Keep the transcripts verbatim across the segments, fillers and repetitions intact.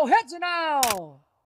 no heads now.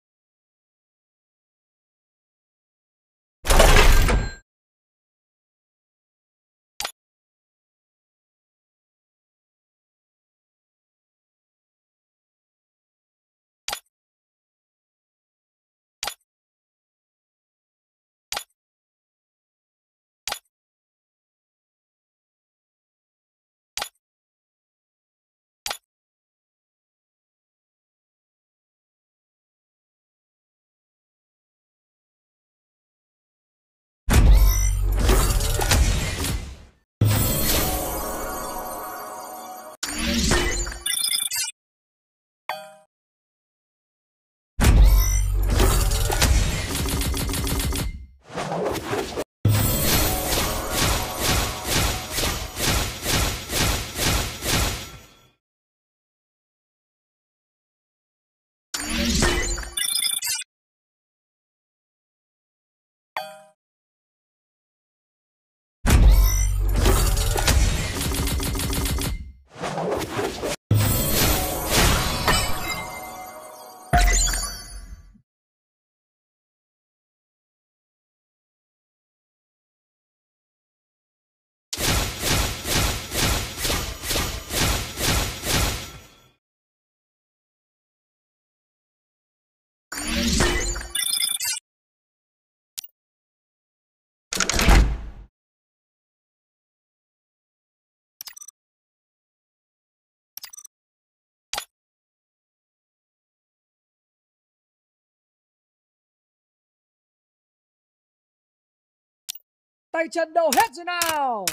Tay chân đầu hết rồi nào.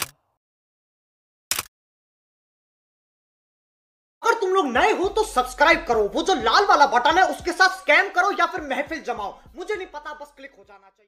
अगर तुम लोग नए हो तो सब्सक्राइब करो, वो जो लाल वाला बटन है उसके साथ स्कैम करो या फिर महफिल जमाओ, मुझे नहीं पता, बस क्लिक हो जाना चाहिए।